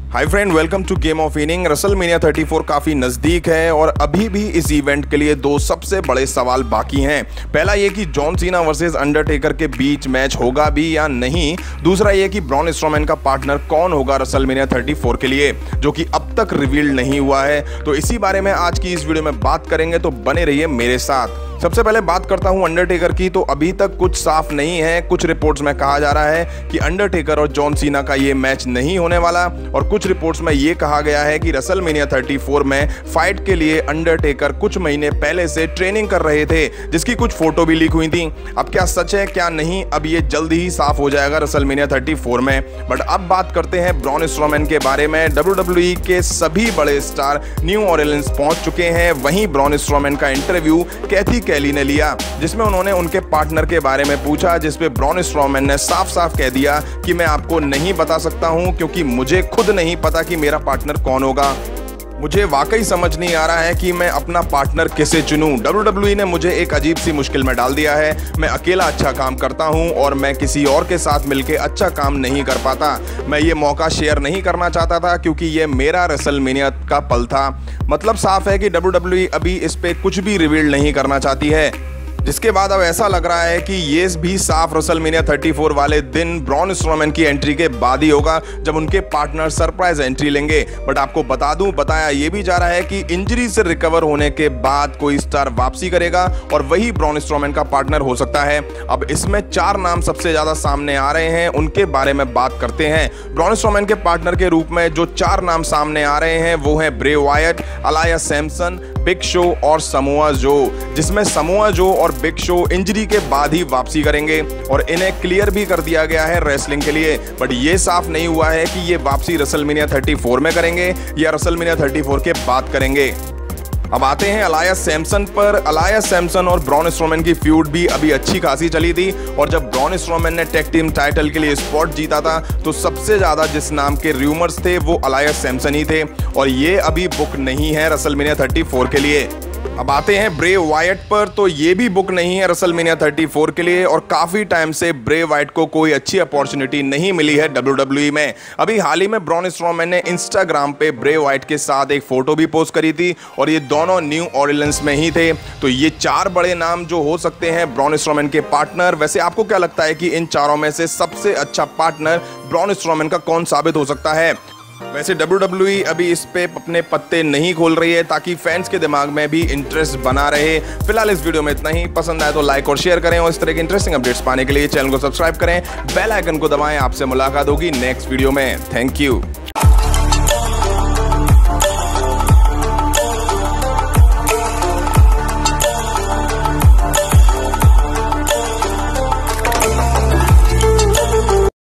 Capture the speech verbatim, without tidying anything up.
Hi friend, welcome to game of inning. WrestleMania thirty four काफ़ी नज़दीक है और अभी भी इस इवेंट के लिए दो सबसे बड़े सवाल बाकी हैं। पहला ये कि जॉन सीना वर्सेस अंडरटेकर के बीच मैच होगा भी या नहीं। दूसरा ये कि ब्रॉन स्ट्रोमैन का पार्टनर कौन होगा रेसलमेनिया थर्टी फोर के लिए, जो कि अब तक रिवील नहीं हुआ है। तो इसी बारे में आज की इस वीडियो में बात करेंगे, तो बने रहिए मेरे साथ। सबसे पहले बात करता हूं अंडरटेकर की। तो अभी तक कुछ साफ नहीं है। कुछ रिपोर्ट्स में कहा जा रहा है कि अंडरटेकर और जॉन सीना का ये मैच नहीं होने वाला, और कुछ रिपोर्ट्स में ये कहा गया है कि रेसलमेनिया थर्टी फोर में फाइट के लिए अंडरटेकर कुछ महीने पहले से ट्रेनिंग कर रहे थे, जिसकी कुछ फोटो भी लीक हुई थी। अब क्या सच है क्या नहीं, अब ये जल्द ही साफ हो जाएगा रेसलमेनिया थर्टी फोर में। बट अब बात करते हैं ब्रॉन स्ट्रोमैन के बारे में। डब्ल्यू डब्ल्यू ई के सभी बड़े स्टार न्यू ऑरलिंस पहुंच चुके हैं। वहीं ब्रॉन स्ट्रोमैन का इंटरव्यू कैथी कैली ने लिया, जिसमें उन्होंने उनके पार्टनर के बारे में पूछा, जिसपे ब्रॉन स्ट्रोमैन ने साफ साफ कह दिया कि मैं आपको नहीं बता सकता हूं, क्योंकि मुझे खुद नहीं पता कि मेरा पार्टनर कौन होगा। मुझे वाकई समझ नहीं आ रहा है कि मैं अपना पार्टनर किसे चुनूं। डब्ल्यू डब्ल्यू ई ने मुझे एक अजीब सी मुश्किल में डाल दिया है। मैं अकेला अच्छा काम करता हूं और मैं किसी और के साथ मिलकर अच्छा काम नहीं कर पाता। मैं ये मौका शेयर नहीं करना चाहता था, क्योंकि ये मेरा रेसलमेनिया का पल था। मतलब साफ है कि डब्ल्यू डब्ल्यू ई अभी इस पे कुछ भी रिवील नहीं करना चाहती है, जिसके बाद अब ऐसा लग रहा है कि ये भी साफ रेसलमेनिया थर्टी फोर वाले दिन ब्रॉन स्ट्रोमैन की एंट्री के बाद ही होगा, जब उनके पार्टनर सरप्राइज एंट्री लेंगे। बट आपको बता दूं, बताया ये भी जा रहा है कि इंजरी से रिकवर होने के बाद कोई स्टार वापसी करेगा और वही ब्रॉन स्ट्रोमैन का पार्टनर हो सकता है। अब इसमें चार नाम सबसे ज्यादा सामने आ रहे हैं, उनके बारे में बात करते हैं। ब्रॉन स्ट्रोमैन के पार्टनर के रूप में जो चार नाम सामने आ रहे हैं वो है Bray Wyatt, Elias Samson, Big Show और समोआ जो, जिसमें समोआ जो और बिग शो इंजरी के बाद ही वापसी करेंगे और इन्हें क्लियर भी कर दिया गया है रेसलिंग के लिए। बट ये साफ नहीं हुआ है कि ये वापसी रेसलमेनिया थर्टी फोर में करेंगे या रेसलमेनिया थर्टी फोर के बाद करेंगे। अब आते हैं अलायस सैमसन पर। अलायस सैमसन और ब्रॉन स्ट्रोमैन की फ्यूड भी अभी अच्छी खासी चली थी, और जब ब्रॉन स्ट्रोमैन ने टैग टीम टाइटल के लिए स्पॉट जीता था तो सबसे ज्यादा जिस नाम के रूमर्स थे वो अलायस सैमसन ही थे, और ये अभी बुक नहीं है रेसलमेनिया थर्टी फोर के लिए। अब आते हैं ब्रे वायट पर। तो ये भी बुक नहीं है रेसलमेनिया थर्टी फोर के लिए, और काफी टाइम से ब्रे वायट को कोई अच्छी अपॉर्चुनिटी नहीं मिली है डब्ल्यू डब्ल्यू ई में। अभी हाल ही में ब्रॉन स्ट्रोमैन ने इंस्टाग्राम पे ब्रे वायट के साथ एक फोटो भी पोस्ट करी थी, और ये दोनों न्यू ऑरलिंस में ही थे। तो ये चार बड़े नाम जो हो सकते हैं ब्रॉन स्ट्रोमैन के पार्टनर। वैसे आपको क्या लगता है कि इन चारों में से सबसे अच्छा पार्टनर ब्रॉन स्ट्रोमैन का कौन साबित हो सकता है? वैसे डब्ल्यू डब्ल्यू ई अभी इस पे अपने पत्ते नहीं खोल रही है, ताकि फैंस के दिमाग में भी इंटरेस्ट बना रहे। फिलहाल इस वीडियो में इतना ही। पसंद आए तो लाइक और शेयर करें, और इस तरह के इंटरेस्टिंग अपडेट्स पाने के लिए चैनल को सब्सक्राइब करें, बेल आइकन को दबाएं। आपसे मुलाकात होगी नेक्स्ट वीडियो में। Thank you.